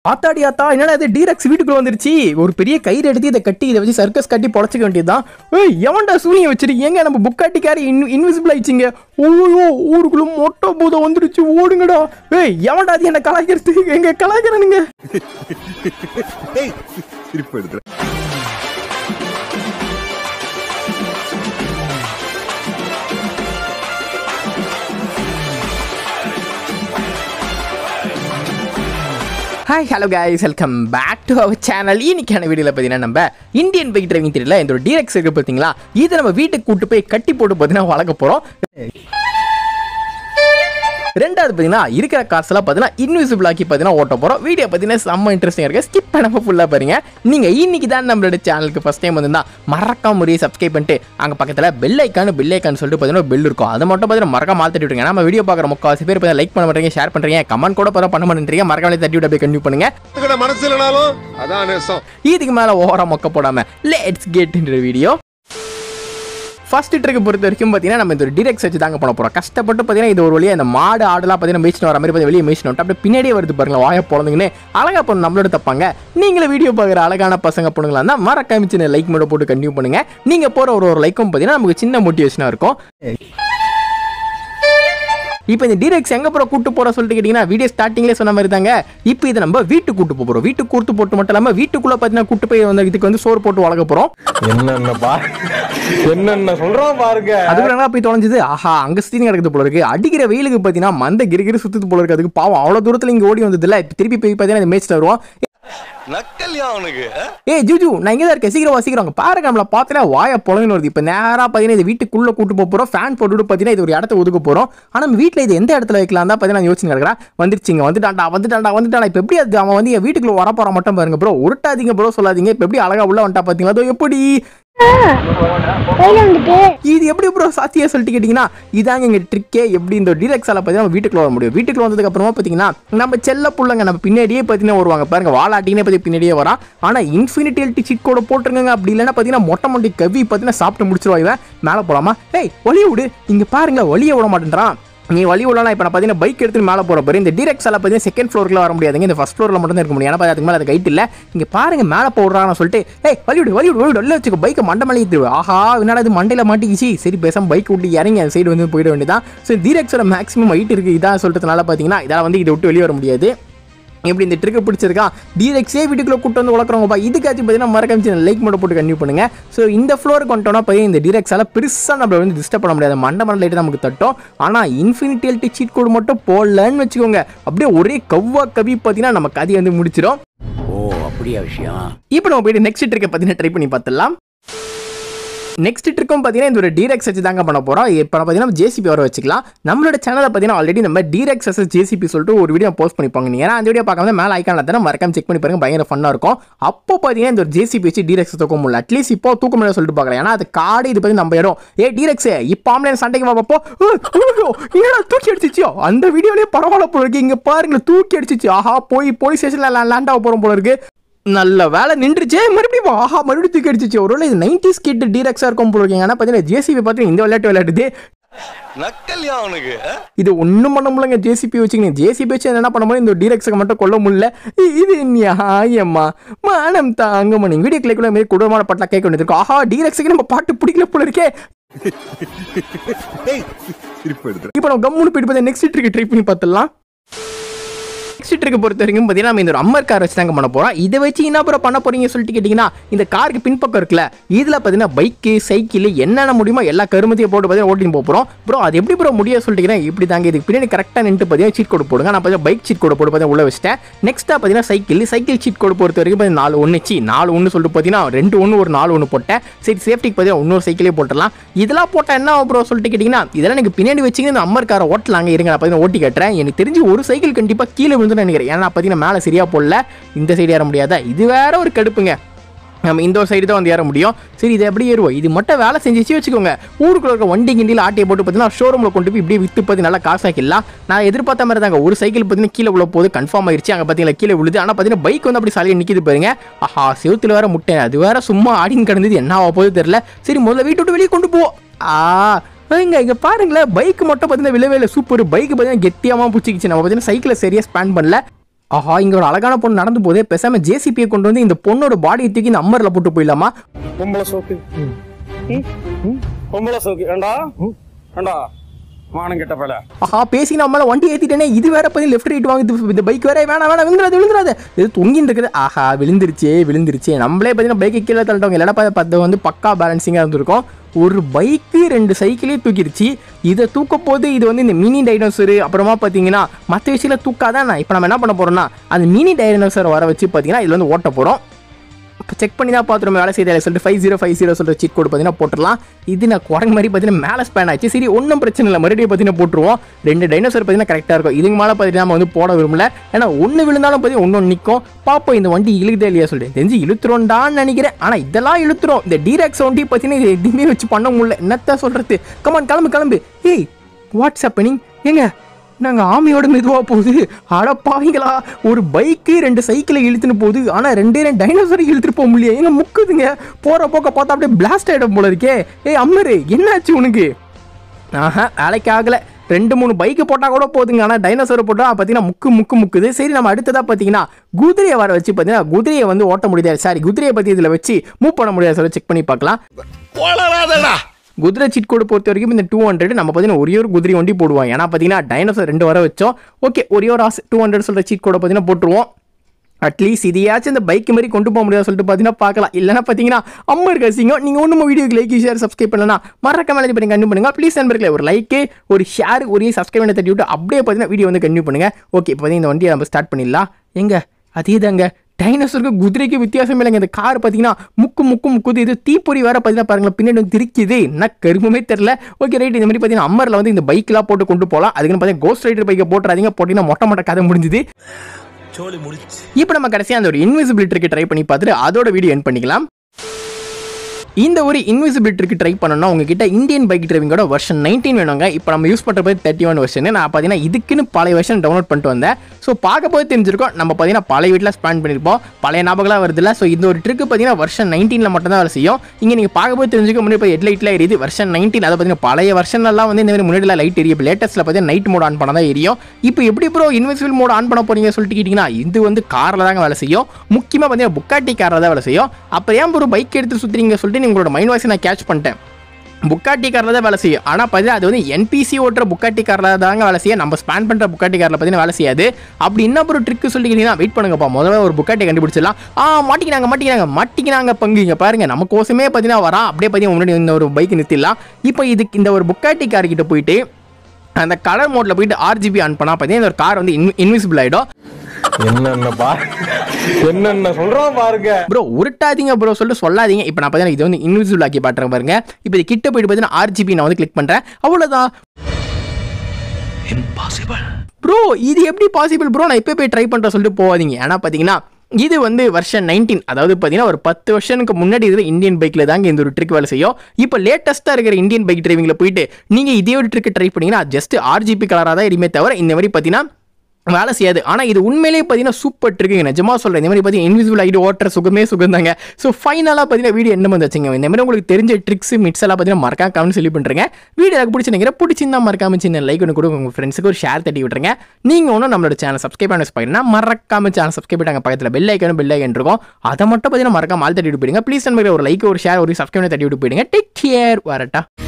ஆத்தாடி ஆத்தா என்னடா இது டீரக்ஸ் வீட்டுக்குள்ள வந்துருச்சு. ஒரு பெரிய கயிறு எடுத்து இதை கட்டி இதை வச்சு சர்க்கஸ் கட்டி பொழைச்சிக்க வேண்டியதுதான். ஏய் எவன்டா சூனியம் வச்சிருக்கீங்க? நம்ம புக்காட்டிக்காரி இன்விசிபிள் ஆயிடுச்சிங்க. ஓய்யோ ஊருக்குள்ள மொட்டை பூதம் வந்துருச்சு ஓடுங்கடா. ஏய் எவன்டா அது என்ன கலாய்க்கிறது? எங்க கலாய்க்கிறானுங்க. Hi hello guys, welcome back to our channel. இன்னைக்கான வீடியோவில் பார்த்தீங்கன்னா நம்ம இந்தியன் பைக் டிரைவிங் தெரியல இந்த ஒரு டீரக்ஸ் இருக்கு பார்த்தீங்களா, இதை நம்ம வீட்டுக்கு கூட்டு போய் கட்டி போட்டு பார்த்தீங்கன்னா வளர்க்க போகிறோம். ரெண்டாவது பார்த்தீங்கன்னா இருக்கிற கார்ஸ்லாம் பார்த்தீங்கன்னா இன்விசிபிள் ஆக்கி பார்த்தீங்கன்னா ஓட்ட போகிறோம். வீடியோ பார்த்தீங்கன்னா செம்ம இன்ட்ரெஸ்டிங்காக இருக்குது. ஸ்கிப் பண்ணாமல் ஃபுல்லாக பாருங்க. நீங்கள் இன்னைக்கு தான் நம்மளோட சேனலுக்கு ஃபஸ்ட் டைம் வந்திருந்தா மறக்காம முறையை சப்ஸ்கிரைப் பண்ணிட்டு அங்கே பக்கத்தில் பெல் ஐக்கான் சொல்லிட்டு பார்த்தீங்கன்னா பெல் இருக்கும். அதை மட்டும் பார்த்தீங்கன்னா மறக்காம மாற்றிட்டு விட்டுருங்க. நம்ம வீடியோ பார்க்குற முக்கால்வாசி பேர் பார்த்தீங்கன்னா லைக் பண்ண மாட்டேங்க, ஷேர் பண்ணுறீங்க, கமெண்ட் கூட பண்ண மாட்டேன்றீங்க. மறக்காம தட்டி விட்டு அப்படியே கண்டினியூ பண்ணுங்க. இதுக்கு மேலே ஓவரா மொக்க போடாமல் let's get into video. First trick பொறுத்த வரைக்கும் பார்த்தீங்கன்னா நம்ம இந்த ஒரு டிரெக்ஸ் வச்சு தாங்க பண்ண போகிறோம். கஷ்டப்பட்டு பார்த்தீங்கன்னா இது ஒரு வழியாக இந்த மாடு ஆடெல்லாம் பார்த்தீங்கன்னா மேய்ச்சிட்டு வர மாதிரி பார்த்தீங்கன்னா வெளியே மேய்ச்சிட்டு வந்துட்டு அப்படியே பின்னாடியே வருது பாருங்களா வாயை பிறந்துங்கன்னு. அழகாக பண்ணணும் நம்மளோட தப்பாங்க. நீங்களே வீடியோ பார்க்குற அழகான பசங்க பொண்ணுங்களா இருந்தால் மறக்காம சின்ன லைக் மட்டும் போட்டு கண்டினியூ பண்ணுங்க. நீங்கள் போகிற ஒரு லைக்கும் பார்த்தீங்கன்னா நமக்கு சின்ன மோட்டிவேஷனாக இருக்கும். இப்போ இந்த டிரெக்ஸ் எங்கே போகிற கூட்டு போகிற சொல்லிட்டு கேட்டிங்கன்னா வீடியோ ஸ்டார்டிங்லேயே சொன்ன மாதிரி தாங்க. இப்போ இதை நம்ம வீட்டுக்கு கூட்டு போகிறோம். வீட்டுக்கு கூட்டு போட்டு மட்டும் இல்லாமல் வீட்டுக்குள்ளே பார்த்தீங்கன்னா கூட்டு போய் வந்து இதுக்கு வந்து சோறு போட்டு வளர்க்க போகிறோம். என்னென்ன சொல்றோம் பாருங்க. அதுக்கு போய் தொலைஞ்சது. ஆஹா அங்கே சுற்றி கிடக்குது போல இருக்கு. அடிக்கிற வெயிலுக்கு பார்த்தீங்கன்னா மந்த கிரிகிரி சுற்றுது போல இருக்கு. அதுக்கு பாவம் அவ்வளோ தூரத்தில் இங்கே ஓடி வந்தது இல்லை. திருப்பி போய் பார்த்தீங்கன்னா இந்த மேட்ச் வருவோம். ஏய் ஜூஜு நான் இங்கே தான் இருக்கேன், சீக்கிரம் பாருங்க. நம்மள பார்த்தீங்கன்னா வாயை பொழங்கன்னு வருது. இப்போ நேராக பார்த்தீங்கன்னா இது வீட்டுக்குள்ளே கூட்டு போகிறோம். ஃபேன் போட்டுட்டு பார்த்தீங்கன்னா இது ஒரு இடத்த ஒதுக்க போகிறோம். ஆனால் நம்ம வீட்டில் இது எந்த இடத்துல வைக்கலாம் தான் பார்த்தீங்கன்னா யோசிச்சு கிடக்குறேன். வந்துருச்சிங்க, வந்துட்டான்டா. இப்போ எப்படி அது அவன் வந்து வீட்டுக்குள்ள வரப்போற மட்டும் பாருங்க ப்ரோ. உருட்டாதீங்க ப்ரோ, சொல்லாதீங்க. இப்போ எப்படி அழகா உள்ள வந்துட்டா பார்த்தீங்களா? அதோ எப்படி இது எப்படி ப்ரோ சாத்தியா சொல்லிட்டு கேட்டீங்கன்னா இதாங்க எங்க ட்ரிக்கே. எப்படி இந்த டிரெக்ஸால பார்த்தீங்கன்னா வீட்டுக்குள்ள வர முடியும். வீட்டுக்குள்ள வந்ததுக்கு அப்புறமா பார்த்தீங்கன்னா நம்ம செல்ல புள்ளங்க நம்ம பின்னாடியே பார்த்தீங்கன்னா வருவாங்க பாருங்க. வாலாட்டினே பற்றி பின்னாடியே வரான். ஆனால் இன்ஃபினிட்டி சீட் கோட போட்டுருங்க. அப்படி இல்லைன்னா பார்த்தீங்கன்னா மொட்டை கவி பார்த்தீங்கன்னா சாப்பிட்டு முடிச்சிருவாங்க. மேலே போலாமா? ஏய் வழிய விடு. இங்க பாருங்களா வழிய விட மாட்டேன்றான். நீ வழி விடலாம். இப்போ நான் பார்த்தீங்கன்னா பைக் எடுத்து மேலே போகிற பாரு. இந்த டிரெக்ஸால பார்த்தீங்கன்னா செகண்ட் ஃப்ளோரில் வர முடியாதுங்க. இந்த ஃபர்ஸ்ட் ஃப்ளோரில் மட்டும் தான் இருக்க முடியும். ஏன்னா அதுக்கு மேலே அது கைட் இல்லை. இங்கே பாருங்க மேலே போடுறான்னு சொல்லிட்டு ஏய் வழி விடு இல்லை வச்சுக்கோ. பைக்கை மண்டை மேலே ஏற்றுவேன். ஆஹா என்னடா இது மண்டையில் மாட்டிக்கிச்சு. சரி பேசாமல் பைக் விட்டு இறங்கி அந்த சைடு வந்து போயிட வேண்டியதான். ஸோ டிரெக்ஸோட மேக்ஸிமம் ஹைட் இருக்குது இதான் சொல்கிறதுனால பார்த்தீங்கன்னா இதால் வந்து இதை விட்டு வெளியே வர முடியாது. எப்படி இந்த ட்ரிக்கை பிடிச்சிருக்கா? டிரெக்ஸே வீட்டுக்குள்ள கூட்டு வந்து வளர்க்குறவங்கப்பா. இதுக்காச்சும் பார்த்தீங்கன்னா மறக்காம லைக் மட்டும் போட்டு கண்டினியூ பண்ணுங்க. ஸோ இந்த ஃப்ளோருக்கு வந்துட்டோம்னா பார்த்தீங்கன்னா இந்த டிரெக்ஸால பெருசாக நம்ம வந்து டிஸ்டர்ப் பண்ண முடியாது. மண்டை லைட்டு நமக்கு தட்டும். ஆனால் இன்ஃபினிட்டி சீட் கோடு மட்டும் போடலன்னு வச்சுக்கோங்க. அப்படியே ஒரே கவி பார்த்தீங்கன்னா நம்ம கதையை வந்து முடிச்சிடும். ஓ அப்படியா விஷயம். இப்போ நம்ம போயிட்டு நெக்ஸ்ட் ட்ரிக்கை பார்த்தீங்கன்னா ட்ரை பண்ணி பார்த்துடலாம். நெக்ஸ்ட் ட்ரிக்கும் பார்த்தீங்கன்னா இந்த ஒரு டிரெக்ஸ் வச்சு தாங்க பண்ண போகிறோம். இப்போ பார்த்தீங்கன்னா ஜேசிபி வர வச்சுக்கலாம். நம்மளோட சேனலில் பார்த்தீங்கன்னா ஆல்ரெடி நம்ம டிரெக்ஸ் எஸ் ஜேசிபி சொல்லிட்டு ஒரு வீடியோ போஸ்ட் பண்ணிப்பாங்க. ஏன்னா அந்த வீடியோ பார்க்காம மேலே ஐக்கான தானே மறக்காம செக் பண்ணி பாருங்க. பயங்கர ஃபன்னாக இருக்கும். அப்போ பார்த்தீங்கன்னா இந்த ஒரு ஜேசிபி வச்சு டிரெக்ஸ் தூக்க முடியல. அட்லீஸ்ட் இப்போ தூக்க முடியல சொல்லிட்டு பார்க்கலாம். ஏன்னா அது காடு இது பற்றி நம்ம இடம். டிரெக்ஸ் இப்போ ஆம்லேன் சண்டைக்கு பார்ப்போ ஏன்னா தூக்கி அடிச்சிச்சியோ அந்த வீடியோலேயே பரவாயில்ல போல இருக்கு. இங்கே பாருங்க தூக்கி அடிச்சிச்சு. ஆஹா போய் போலீஸ் ஸ்டேஷனில் லேண்ட் ஆக போகிறோம் போல இருக்கு. நல்ல வேலை நின்றுச்சே. மறுபடியும் ஆஹா மறுபடியும் தூக்கி அடிச்சிச்சு. ஒரு இந்த 90s கிட் டிரெக்ஸா இருக்கும் போல இருக்கு. ஏன்னா பார்த்தீங்கன்னா ஜேசிபி பார்த்தீங்கன்னா இந்த விளையாடுது இது ஒன்றும் பண்ண முடியலங்க. ஜேசிபி வச்சுக்கணும். ஜேசிபி வச்சு என்ன பண்ண முடியும்? இந்த டிரெக்ஸுக்கு மட்டும் கொல்ல முடியல. இது நியாயமா மானம் தாங்கம்மா. நீங்க வீடியோ கிளிக்குள்ள மாரி கொடூரமான பாட்டெல்லாம் கேட்க வேண்டியது இருக்கும். ஆஹா டிரெக்ஸுக்கு நம்ம பாட்டு பிடிக்கல போல இருக்கே. இப்போ நம்ம கம்முன்னு போயிட்டு பார்த்தா நெக்ஸ்ட் ட்ரிக் ட்ரை பண்ணி பார்த்துடலாம். நெக்ஸ்ட் ட்ரிக் பொறுத்த வரைக்கும் பார்த்தீங்கன்னா நம்ம இந்த ஒரு அம்மர் கார் வச்சு தாங்க பண்ண போகிறோம். இதை வச்சு என்ன ப்ரோ பண்ண போறீங்க சொல்லிட்டு கேட்டிங்கன்னா இந்த காருக்கு பின்பக்கம் இருக்குல்ல இதில் பார்த்தீங்கன்னா பைக்கு சைக்கிள் என்னென்ன முடியுமோ எல்லா கருமத்தையும் போட்டு பார்த்தீங்கன்னா ஓட்டின்னு போகிறோம். ப்ரோ அது எப்படி ப்ரோ முடிய சொல்லிட்டு இப்படி தாங்க. இதுக்கு பின்னாடி கரெக்டாக நின்று பார்த்தீங்கன்னா சீட் கோடு போடுங்க. நான் பார்த்தீங்கன்னா பைக் சீட் கோடு போட்டு பார்த்தீங்கன்னா உள்ள வச்சிட்டேன். நெக்ஸ்ட்டாக பார்த்தீங்கன்னா சைக்கிள் சீட் கோடு பொறுத்த வரைக்கும் பார்த்தீங்கன்னா 4 சொல்லிட்டு பார்த்தீங்கன்னா 2 ஒரு 4 போட்டேன். சரி சேஃப்டிக்கு பார்த்தீங்கன்னா இன்னொரு சைக்கிளே போட்டுடலாம். இதெல்லாம் போட்டால் என்ன ப்ரோ சொல்லிட்டு கேட்டிங்கன்னா இதெல்லாம் எனக்கு பின்னாடி வச்சுங்க இந்த அம்மர் காரை ஓட்டலாங்க. இருங்க நான் பார்த்தீங்கன்னா ஓட்டி கட்டுறேன். எனக்கு தெரிஞ்சு ஒரு சைக்கிள் கண்டிப்பாக கீழே நினைக்கிறேன். ஏன்னா பார்த்தீங்கன்னா மேலே சரியா போடல. இந்த சைடு ஏற முடியாதா? இது வேற ஒரு கடுப்புங்க. நம்ம இந்த ஒரு சைடு தான் வந்து ஏற முடியும். சரி இது எப்படி ஏறுவோம்? இது மட்டும் வேலை செஞ்சிச்சு வச்சுக்கோங்க. ஊருக்குள்ள இருக்க வண்டி கிண்டியில் ஆட்டையை போட்டு பார்த்தீங்கன்னா ஷோரூமில் கொண்டு போய் இப்படியே விற்று பார்த்து நல்லா காசாக்கிடலாம். நான் எதிர்பார்த்த மாதிரி தாங்க. ஒரு சைக்கிள் பார்த்தீங்கன்னா கீழே உள்ள போது கன்ஃபார்ம் ஆயிடுச்சு. அங்கே பார்த்தீங்கன்னா கீழே விழுது. ஆனால் பார்த்தீங்கன்னா பைக் வந்து அப்படி சாலையை நிற்கிது பாருங்க. ஆஹா செவுத்துல வேற முட்டை. அது வேற சும்மா ஆடின்னு கிடந்தது. என்ன ஆக போகுது தெரியல. சரி முதல்ல வீட்டு விட்டு வெளியே கொண்டு போ. இங்க பாருங்களேன் பைக் மட்டும் பார்த்தீங்கன்னா விளைவேல சூப்பர். பைக் பார்த்தீங்கன்னா கெட்டியாமல் பிடிச்சிக்கிச்சு. நம்ம பார்த்தீங்கன்னா சைக்கிளை சரியாக ஸ்பேன் பண்ணல. ஆஹா, இங்க ஒரு அழகான பொண்ணு நடந்து போதே, பேசாம ஜேசிபியை கொண்டு வந்து இந்த பொண்ணோட பாடியை தூக்கி இந்த அம்மர்ல போட்டு போயிடலாமா? பொம்பளை சோக்கு பொம்பளை சோக்கு ஏண்டா ஏண்டா மானம் கெட்ட பல. ஆஹா, பேசி நம்மளால வண்டி ஏத்திட்டேனே, இது வேற பத்தி லெஃப்ட் ரைட் வாங்குது, இந்த பைக் வேற வேணாம் விழுந்துராது இது தொங்கின்னு இருக்குது. ஆஹா, விழுந்துருச்சு. நம்மளே பார்த்தீங்கன்னா பைக்கு கீழே தள்ளிட்டோங்க, இல்லைனா பார்த்து வந்து பக்கா பேலன்சிங்காக இருந்திருக்கும். ஒரு பைக்கு 2 சைக்கிளே தூக்கிடுச்சு. இதை தூக்க போது இது வந்து இந்த மினி டைனோசர், அப்புறமா பார்த்தீங்கன்னா மற்ற விஷயத்தில் தூக்காதான். இப்போ நம்ம என்ன பண்ண போறோம்னா அந்த மினி டைனோசர் வர வச்சு பார்த்தீங்கன்னா இதில் வந்து ஓட்ட போகிறோம். இப்போ செக் பண்ணி தான் பார்த்துருமே வேலை செய்தாலே சொல்லிட்டு 5050 சொல்கிற சீட் கோடு பார்த்தீங்கன்னா போட்டுடலாம். இது நான் குரங்கு மாதிரி பார்த்தீங்கன்னா மேலே ஸ்பேன் ஆச்சு. சரி, ஒன்றும் பிரச்சனை இல்லை, மறுபடியும் பார்த்தீங்கன்னா போட்டுருவோம். 2 டைனோசர் பார்த்தீங்கன்னா கரெக்டாக இருக்கும். இதுக்கு மேலே பார்த்தீங்கன்னா நம்ம வந்து போட விரும்பல, ஏன்னா ஒன்று விழுந்தாலும் பார்த்தீங்கன்னா ஒன்று நிற்கும். பாப்போம் இந்த வண்டி இழுக்குதே இல்லையா சொல்லிட்டு தெரிஞ்சு இழுத்துறோண்டான்னு நினைக்கிறேன். ஆனால் இதெல்லாம் இழுத்துரும். இந்த டீராக்ஸ் வண்டி பார்த்தீங்கன்னா இது எதுவுமே வச்சு பண்ண முடியல. என்னத்தான் சொல்கிறது? கமான் கிளம்பு. ஏய், வாட்ஸ் ஹேப்பனிங்? ஏங்க நாங்கள் ஆமையோட மெதுவாக போகுது. அடப்பாவீங்களா, ஒரு பைக்கு 2 சைக்கிளை இழுத்துன்னு போகுது, ஆனால் 2 டைனோசரை இழுத்துட்டு போக முடியல. எங்க முக்குதுங்க, போகிற போக்க பார்த்தா அப்படியே பிளாஸ்ட் ஆகிடும் போல இருக்கே. ஏய் அம்மரு, என்னாச்சு உனக்கு? ஆஹா, வேலைக்கு ஆகலை. 2-3 பைக்கு போட்டால் கூட போதுங்க, ஆனால் டைனோசரை போட்டால் பார்த்தீங்கன்னா முக்குது. சரி, நம்ம அடுத்ததாக பார்த்தீங்கன்னா குதிரையை வர வச்சு பார்த்தீங்கன்னா குதிரையை வந்து ஓட்ட முடியாது. சாரி, குதிரையை பற்றி இதில் வச்சு மூவ் பண்ண முடியாது சொல்லி செக் பண்ணி பார்க்கலாம். குதிரை சீட் கோடு பொறுத்த வரைக்கும் இந்த 200 நம்ம பார்த்தீங்கன்னா ஒரே ஒரு குதிரை வண்டி போடுவோம். ஏன்னா பார்த்தீங்கன்னா டைனோசர் 2 வர வச்சோம். ஓகே, ஒரே ஒரு 200 சொல்கிற சீட் கோடை பார்த்தீங்கன்னா போட்டுருவோம். அட்லீஸ்ட் இதையாச்சும் இந்த பைக் மாதிரி கொண்டு போக முடியாது சொல்லிட்டு பார்த்தீங்கன்னா பார்க்கலாம். இல்லைனா பார்த்தீங்கன்னா அம்மர் கசிங்க. நீங்கள் ஒன்றும் வீடியோக்கு லைக் ஷேர் சப்ஸ்கிரைப் பண்ணலாம், மறக்காம பண்ணி கண்டிப்பாக பண்ணுங்க. ப்ளீஸ் நண்பர்களே, ஒரு லைக்கு ஒரு ஷேர் ஒரு சப்ஸ்கிரைப் பண்ணி தட்டி விட்டு அப்படியே பார்த்தீங்கன்னா வீடியோ வந்து கண்டிப்பாக பண்ணுங்க. ஓகே, இப்போ பார்த்தீங்கன்னா இந்த வண்டியை நம்ம ஸ்டார்ட் பண்ணிடலாம். எங்க அதே தாங்க, டைனோசருக்கு குதிரைக்கு வித்தியாசம் இல்லைங்க. இந்த கார் பார்த்தீங்கன்னா முக்குது. இது தீப்பொறி வேற பார்த்தீங்கன்னா பாருங்களேன், பின்னாடி வந்து திரிக்குது. என்ன கருமமே தெரியல. ஓகே ரைட், இந்த மாதிரி பார்த்தீங்கன்னா அம்மரில் வந்து இந்த பைக்கெலாம் போட்டு கொண்டு போகலாம். அதுக்குன்னு பார்த்தீங்கன்னா கோஸ்ட் ரைடர் பைக்கை போட்டுறாதீங்க, போட்டிங்கன்னா மொட்டை கதை முடிஞ்சுது. இப்போ நம்ம கடைசியாக அந்த ஒரு இன்விசிபிலிட்டிக்கு ட்ரை பண்ணி பார்த்துட்டு அதோட வீடியோ எண்ட் பண்ணிக்கலாம். இந்த ஒரு இன்விசிபிலிட்டிக்கு ட்ரை பண்ணணும்னா உங்ககிட்ட இந்தியன் பைக் டிரைவிங்கோட வெர்ஷன் 19 வேணுங்க. இப்போ நம்ம யூஸ் பண்ணுற போது 31 வெர்ஷன். நான் பார்த்தீங்கன்னா இதுக்குன்னு பழைய வெர்ஷன் டவுன்லோட் பண்ணிட்டு வந்தேன். ஸோ பார்க்க போது தெரிஞ்சிருக்கும், நம்ம பார்த்தீங்கன்னா பழைய வீட்டில் ஸ்பேன் பண்ணியிருப்போம், பழைய ஞாபகம்லாம் வருதுல்ல. ஸோ இந்த ஒரு ட்ரிக்கு பார்த்தீங்கன்னா வெர்ஷன் 19 மட்டும் தான் வேலை செய்யும். இங்கே நீங்கள் பார்க்க போது தெரிஞ்சுக்க முன்னாடி இப்போ ஹெட்லைட்லாம் எரியுது. வெர்ஷன் 19 அதை பார்த்தீங்கன்னா பழைய வெர்ஷன்லாம் வந்து இந்த மாதிரி முன்னாடிலாம் லைட் எரியும். லேட்டஸ்ட்டில் பார்த்தீங்கன்னா நைட் மோட் ஆன் பண்ண தான் எரியும். இப்போ எப்படி ப்ரோ இன்விசிபிள் மோட் ஆன் பண்ண போறீங்க சொல்லிட்டு கேட்டிங்கன்னா, இது வந்து காரில் தாங்க வேலை செய்யும். முக்கியமாக பார்த்தீங்கன்னா புக்காட்டி காரில் தான் வேலை செய்யும். அப்புறம் ஏன் ஒரு பைக் எடுத்து சுற்றுறீங்க சொல்லிட்டு உங்களோட மைண்ட் வாய்ஸ் நான் கேட்ச் பண்ணிட்டேன். புக்காட்டி காரில் தான் வேலை செய்யும். ஆனால் பார்த்தீங்கன்னா அது வந்து என்பிசி ஓட்டுற புக்காட்டி காரில் தாங்க வேலை செய்யும். நம்ம ஸ்பேன் பண்ணுற புக்காட்டி காரில் பார்த்தீங்கன்னா வேலை செய்யாது. அப்படி என்ன ஒரு ட்ரிக்கு சொல்லிக்கிட்டீங்கன்னா வெயிட் பண்ணுங்கப்பா, முதல்ல ஒரு புக்காட்டி கண்டுபிடிச்சிடலாம். மாட்டிக்கினாங்க பங்குங்க பாருங்க, நம்ம கோசமே பார்த்தீங்கன்னா வரா. அப்படியே பார்த்தீங்கன்னா முன்னாடி இந்த ஒரு பைக் நிறுத்திடலாம். இப்போ இதுக்கு இந்த ஒரு புக்காட்டி கார் கிட்ட போயிட்டு அந்த கலர் மோட்ல போயிட்டு RGB ஆன் பண்ணா பார்த்தீங்கன்னா இந்த ஒரு கார் வந்து இன்விசிபிள் ஆகிடும். என்னென்ன சொல்றோம் பாருங்க ப்ரோ, உருட்டாதீங்க ப்ரோ சொல்லிட்டு சொல்லாதீங்க. இப்போ நான் பார்த்தீங்கன்னா இது வந்து இன்விசிபிள் ஆக்கி பாட்டுறேன் பாருங்க. இப்போ இது கிட்ட போயிட்டு பார்த்தீங்கன்னா RGB நான் வந்து கிளிக் பண்ணுறேன், அவ்வளோதான். இம்பாசிபிள் ப்ரோ, இது எப்படி பாசிபிள் ப்ரோ? நான் இப்போ போய் ட்ரை பண்ணுறேன் சொல்லிட்டு போகாதீங்க. ஏன்னா பார்த்தீங்கன்னா இது வந்து வெர்ஷன் 19, அதாவது பார்த்தீங்கன்னா ஒரு 10 வருஷனுக்கு முன்னாடி இதில் இந்தியன் பைக்கில் தாங்க இந்த ஒரு ட்ரிக் வேலை செய்யும். இப்போ லேட்டஸ்ட்டாக இருக்கிற இந்தியன் பைக் டிரைவிங்கில் போயிட்டு நீங்கள் இதே ஒரு ட்ரிக் ட்ரை பண்ணிங்கன்னா ஜஸ்ட் RGB கலராக தான் எதுவுமே தவிர இந்த மாதிரி பார்த்தீங்கன்னா வேலை செய்யாது. ஆனால் இது உண்மையிலேயே பார்த்தீங்கன்னா சூப்பர் ட்ரிக்குங்க, நிஜமா சொல்கிறேன். இந்த மாதிரி பார்த்தீங்கன்னா இன்விசிபிள் ஆகிட்டு ஓட்டுற சுகம் தாங்க. ஸோ ஃபைனலாக பார்த்தீங்கன்னா வீடியோ என்ன வந்து வச்சுங்க. இந்த மாதிரி உங்களுக்கு தெரிஞ்ச ட்ரிக்ஸ் மிட்ஸ் எல்லாம் பார்த்தீங்கன்னா மறக்காம கமெண்ட் சொல்லி பண்ணுறேங்க. வீடியோ எனக்கு பிடிச்சிருந்தா மறக்காம சின்ன லைக் ஒன்று கூட உங்கள் ஃப்ரெண்ட்ஸுக்கு ஒரு ஷேர் தட்டி விட்டுருங்க. நீங்கள் ஒன்றும் நம்மளோட சேனல் சப்ஸ்கிரைப் பண்ணி பார்த்தீங்கன்னா மறக்காம சேனல் சப்ஸ்கிரைப் பண்ணாங்க, பக்கத்தில் பெல் ஐக்கன் இருக்கும், அதை மட்டும் பார்த்தீங்கன்னா மறக்காம ஆள் தட்டி விட்டு போயிடுங்க. ப்ளீஸ் நம்பர் ஒரு லைக் ஒரு ஷேர் ஒரு சப்ஸ்கிரைப் தட்டி விட்டு போயிடுங்க. டேக் கேர், வரட்டா.